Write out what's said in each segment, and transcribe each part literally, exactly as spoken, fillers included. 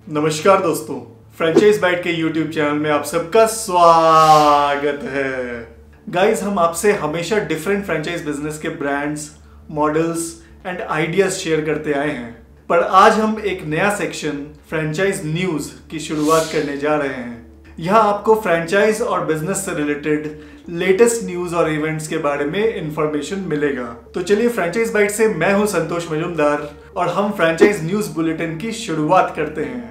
नमस्कार दोस्तों, franchise bite के यूट्यूब चैनल में आप सबका स्वागत है। गाइस, हम आपसे हमेशा डिफरेंट फ्रेंचाइज बिजनेस के brands, models and ideas share करते आए हैं, पर आज हम एक नया सेक्शन फ्रेंचाइज न्यूज की शुरुआत करने जा रहे हैं। यहाँ आपको फ्रेंचाइज और बिजनेस से रिलेटेड लेटेस्ट न्यूज और इवेंट्स के बारे में इंफॉर्मेशन मिलेगा। तो चलिए, फ्रेंचाइज बाइट से मैं हूं संतोष मजूमदार और हम फ्रेंचाइज न्यूज बुलेटिन की शुरुआत करते हैं।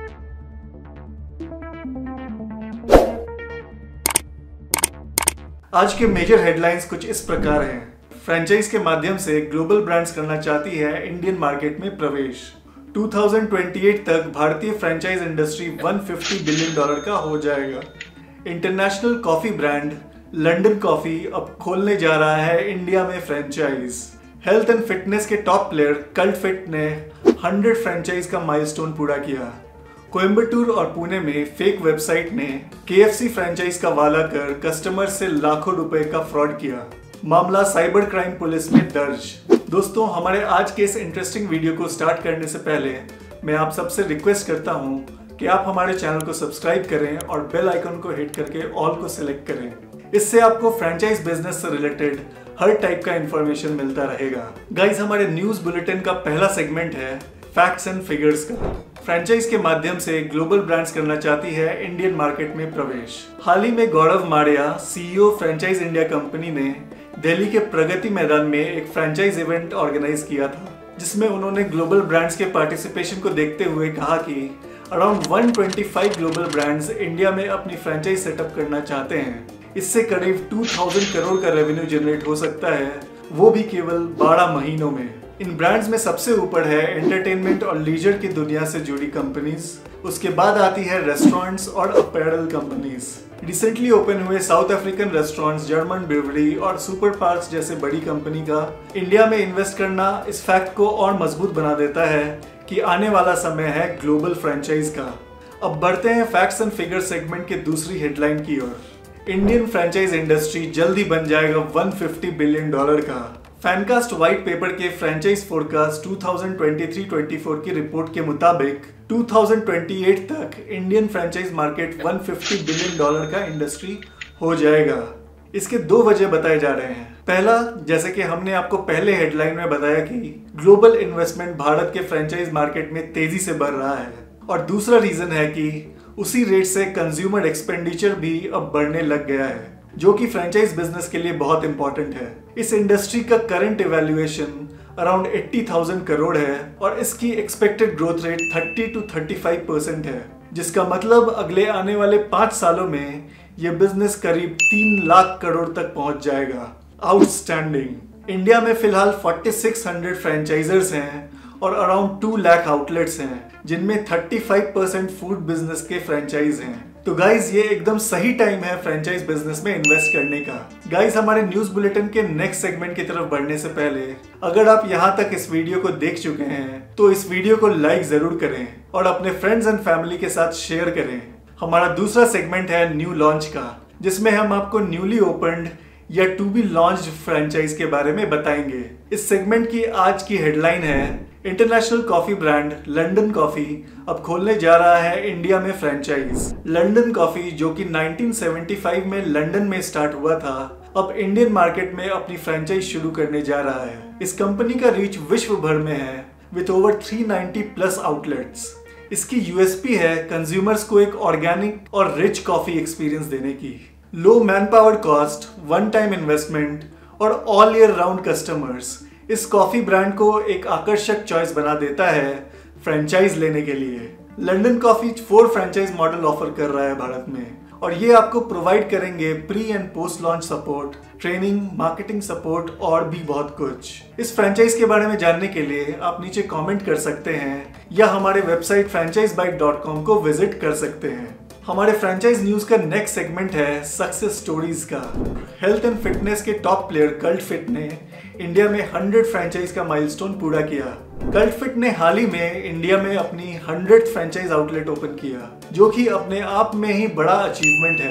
आज के मेजर हेडलाइंस कुछ इस प्रकार हैं। फ्रेंचाइज के माध्यम से ग्लोबल ब्रांड्स करना चाहती है इंडियन मार्केट में प्रवेश। दो हज़ार अट्ठाईस तक भारतीय फ्रेंचाइज इंडस्ट्री एक सौ पचास बिलियन डॉलर का हो जाएगा। International coffee brand London coffee अब खोलने जा रहा है इंडिया में फ्रेंचाइज। हेल्थ एंड फिटनेस के टॉप प्लेयर कल्ट फिट ने सौ फ्रेंचाइज का माइलस्टोन पूरा किया। कोयम्बटूर और पुणे में फेक वेबसाइट ने केएफसी फ्रेंचाइज का वादा कर कस्टमर से लाखों रुपए का फ्रॉड किया। मामला साइबर क्राइम पुलिस में दर्ज। दोस्तों, हमारे आज के इस इंटरेस्टिंग वीडियो को स्टार्ट करने से पहले मैं आप सबसे रिक्वेस्ट करता हूं कि आप हमारे चैनल को सब्सक्राइब करें और बेल आइकन को हिट करके ऑल को सिलेक्ट करें। इससे आपको फ्रेंचाइज बिजनेस से रिलेटेड हर टाइप का इंफॉर्मेशन मिलता रहेगा। गाइस, हमारे न्यूज बुलेटिन का पहला सेगमेंट है फैक्ट्स एंड फिगर्स का। फ्रेंचाइज के माध्यम से ग्लोबल ब्रांड्स करना चाहती है इंडियन मार्केट में प्रवेश। हाल ही में Gaurav Marya, CEO franchise India company ने दिल्ली के प्रगति मैदान में एक फ्रेंचाइज इवेंट ऑर्गेनाइज किया था, जिसमें उन्होंने ग्लोबल ब्रांड्स के पार्टिसिपेशन को देखते हुए कहा कि अराउंड एक सौ पच्चीस ग्लोबल ब्रांड्स इंडिया में अपनी फ्रेंचाइज सेटअप करना चाहते हैं। इससे करीब दो हज़ार करोड़ का रेवेन्यू जनरेट हो सकता है, वो भी केवल बारह महीनों में। इन ब्रांड्स में सबसे ऊपर है एंटरटेनमेंट और लीजर की दुनिया से जुड़ी कंपनीज, उसके बाद आती है रेस्टोरेंट्स और अपैरल कंपनीज। रिसेंटली ओपन हुए south African restaurants, German brewery और सुपर पार्क्स जैसे बड़ी कंपनी का इंडिया में इन्वेस्ट करना इस फैक्ट को और मजबूत बना देता है कि आने वाला समय है ग्लोबल फ्रेंचाइज का। अब बढ़ते हैं फैक्ट्स एंड फिगर सेगमेंट के दूसरी हेडलाइन की ओर। इंडियन फ्रेंचाइज इंडस्ट्री जल्दी बन जाएगा एक सौ पचास बिलियन डॉलर का। फैनकास्ट व्हाइट पेपर के फ्रेंचाइज फोरकास्ट दो हज़ार तेईस चौबीस की रिपोर्ट के मुताबिक दो हज़ार अट्ठाईस तक इंडियन फ्रेंचाइज मार्केट एक सौ पचास बिलियन डॉलर का इंडस्ट्री हो जाएगा। इसके दो वजह बताए जा रहे हैं। पहला, जैसे कि हमने आपको पहले हेडलाइन में बताया कि ग्लोबल इन्वेस्टमेंट भारत के फ्रेंचाइज मार्केट में तेजी से बढ़ रहा है, और दूसरा रीजन है कि उसी रेट से कंज्यूमर एक्सपेंडिचर भी अब बढ़ने लग गया है, जो कि फ्रेंचाइज बिजनेस के लिए बहुत इंपॉर्टेंट है। इस इंडस्ट्री का करंट इवैल्यूएशन अराउंड अस्सी हज़ार करोड़ है और इसकी एक्सपेक्टेड ग्रोथ रेट तीस टू पैंतीस परसेंट है, जिसका मतलब अगले आने वाले पांच सालों में यह बिजनेस करीब तीन लाख करोड़ तक पहुंच जाएगा। आउटस्टैंडिंग। इंडिया में फिलहाल छियालीस सौ फ्रेंचाइजर्स हैं और अराउंड दो लाख आउटलेट्स हैं, जिनमें पैंतीस परसेंट फूड बिजनेस के फ्रेंचाइज हैं। तो गाइज, ये एकदम सही टाइम है फ्रेंचाइज बिजनेस में इन्वेस्ट करने का। गाइज, हमारे न्यूज बुलेटिन के नेक्स्ट सेगमेंट की तरफ बढ़ने से पहले अगर आप यहाँ तक इस वीडियो को देख चुके हैं तो इस वीडियो को लाइक जरूर करें और अपने फ्रेंड्स एंड फैमिली के साथ शेयर करें। हमारा दूसरा सेगमेंट है न्यू लॉन्च का, जिसमें हम आपको न्यूली ओपन्ड या टू बी लॉन्च्ड फ्रेंचाइज के बारे में बताएंगे। इस सेगमेंट की आज की हेडलाइन है international coffee brand London coffee अब खोलने जा रहा है इंडिया में फ्रेंचाइज। लंडन कॉफी, जो कि उन्नीस सौ पचहत्तर में लंदन में स्टार्ट हुआ था, अब इंडियन मार्केट में अपनी फ्रेंचाइज शुरू करने जा रहा है। इस कंपनी का रीच विश्व भर में है विद ओवर तीन सौ नब्बे प्लस आउटलेट्स। इसकी यूएसपी है कंज्यूमर्स को एक ऑर्गेनिक और रिच कॉफी एक्सपीरियंस देने की। Low man power cost, one time investment और ऑल ईयर राउंड कस्टमर्स इस कॉफी ब्रांड को एक आकर्षक चॉइस बना देता है फ्रेंचाइज लेने के लिए। London coffee four franchise model offer कर रहा है भारत में, और ये आपको प्रोवाइड करेंगे pre and post launch support, training, marketing support और भी बहुत कुछ। इस फ्रेंचाइज के बारे में जानने के लिए आप नीचे कमेंट कर सकते हैं या हमारे website franchise bite dot com को विजिट कर सकते हैं। हमारे फ्रेंचाइज न्यूज का नेक्स्ट सेगमेंट है सक्सेस स्टोरीज का। हेल्थ एंड फिटनेस के टॉप प्लेयर कल्ट फिट ने इंडिया में सौ फ्रेंचाइज का माइलस्टोन पूरा किया। कल्ट फिट ने हाल ही में इंडिया में अपनी सौ फ्रेंचाइज आउटलेट ओपन किया, जो कि अपने आप में ही बड़ा अचीवमेंट है,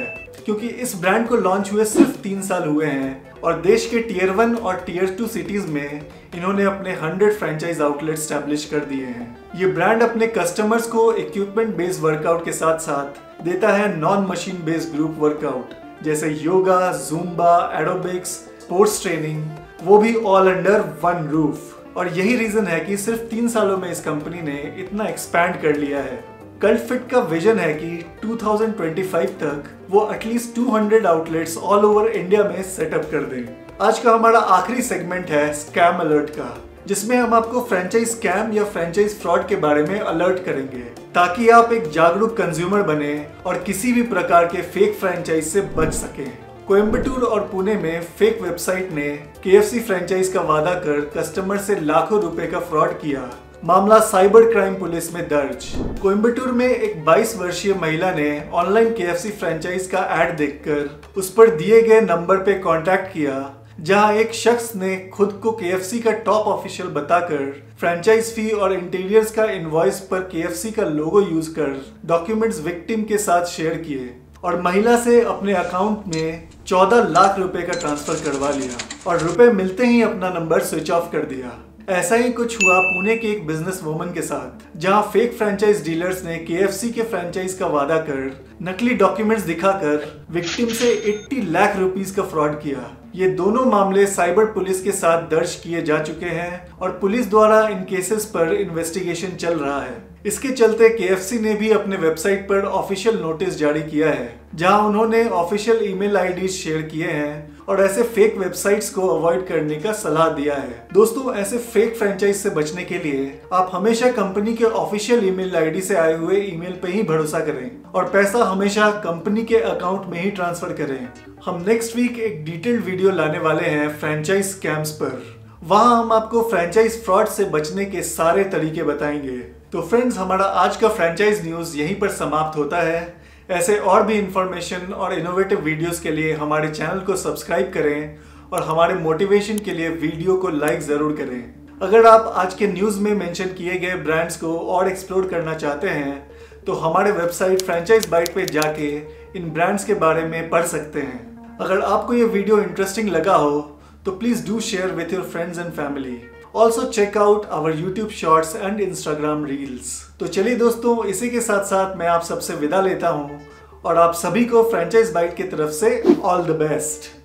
क्योंकि इस ब्रांड को लॉन्च हुए सिर्फ तीन साल हुए हैं और देश के टीयर वन और टीयर टू सिटीज में इन्होंने अपने हंड्रेड फ्रेंचाइज आउटलेट स्टैब्लिश कर दिए हैं। ये ब्रांड अपने कस्टमर्स को इक्विपमेंट बेस्ड वर्कआउट के साथ साथ देता है non machine based group workout जैसे yoga, zumba, aerobics, sports training, वो भी ऑल अंडर वन रूफ। और यही रीजन है कि सिर्फ तीन सालों में इस कंपनी ने इतना एक्सपैंड कर लिया है। कल्ट फिट का विजन है कि दो हज़ार पच्चीस तक वो एटलीस्ट दो सौ आउटलेट्स ऑल ओवर इंडिया में सेटअप कर दें। आज का हमारा आखिरी सेगमेंट है स्कैम अलर्ट का, जिसमें हम आपको फ्रेंचाइज स्कैम या फ्रेंचाइज फ्रॉड के बारे में अलर्ट करेंगे ताकि आप एक जागरूक कंज्यूमर बने और किसी भी प्रकार के फेक फ्रेंचाइज से बच सकें। कोयम्बटूर और पुणे में फेक वेबसाइट ने केएफसी फ्रेंचाइज का वादा कर कस्टमर से लाखों रुपए का फ्रॉड किया। मामला साइबर क्राइम पुलिस में दर्ज। कोयम्बटूर में एक बाईस वर्षीय महिला ने ऑनलाइन केएफसी फ्रेंचाइज का एड देखकर उस पर दिए गए नंबर पे कांटेक्ट किया, जहां एक शख्स ने खुद को केएफसी का टॉप ऑफिशियल बताकर फ्रेंचाइज फी और इंटीरियर्स का इनवॉइस पर केएफसी का लोगो यूज कर डॉक्यूमेंट्स विक्टिम के साथ शेयर किए और महिला से अपने अकाउंट में चौदह लाख रुपए का ट्रांसफर करवा लिया और रुपए मिलते ही अपना नंबर स्विच ऑफ कर दिया। ऐसा ही कुछ हुआ पुणे के एक बिजनेस वुमन के साथ, जहां फेक फ्रेंचाइज डीलर्स ने केएफसी के फ्रेंचाइज का वादा कर नकली डॉक्यूमेंट्स दिखाकर विक्टिम से अस्सी लाख रुपीस का फ्रॉड किया। ये दोनों मामले साइबर पुलिस के साथ दर्ज किए जा चुके हैं और पुलिस द्वारा इन केसेस पर इन्वेस्टिगेशन चल रहा है। इसके चलते केएफसी ने भी अपने वेबसाइट पर ऑफिशियल नोटिस जारी किया है, जहां उन्होंने ऑफिशियल ईमेल आईडी शेयर किए हैं और ऐसे फेक वेबसाइट्स को अवॉइड करने का सलाह दिया है। दोस्तों, ऐसे फेक फ्रेंचाइज से बचने के लिए आप हमेशा कंपनी के ऑफिशियल ईमेल आईडी से आए हुए ईमेल पे ही भरोसा करें और पैसा हमेशा कंपनी के अकाउंट में ही ट्रांसफर करें। हम नेक्स्ट वीक एक डिटेल्ड वीडियो लाने वाले हैं फ्रेंचाइज स्कैम्स पर। वहां हम आपको फ्रेंचाइज फ्रॉड से बचने के सारे तरीके बताएंगे। तो फ्रेंड्स, हमारा आज का फ्रेंचाइज न्यूज यहीं पर समाप्त होता है। ऐसे और भी इंफॉर्मेशन और इनोवेटिव वीडियोस के लिए हमारे चैनल को सब्सक्राइब करें और हमारे मोटिवेशन के लिए वीडियो को लाइक जरूर करें। अगर आप आज के न्यूज में मेंशन किए गए ब्रांड्स को और एक्सप्लोर करना चाहते हैं तो हमारे वेबसाइट फ्रेंचाइज बाइट पे जाके इन ब्रांड्स के बारे में पढ़ सकते हैं। अगर आपको ये वीडियो इंटरेस्टिंग लगा हो तो please do share with your friends and family. Also check out our YouTube shorts and Instagram reels. तो चलिए दोस्तों, इसी के साथ साथ मैं आप सबसे विदा लेता हूँ और आप सभी को फ्रेंचाइज बाइट की तरफ से ऑल द बेस्ट।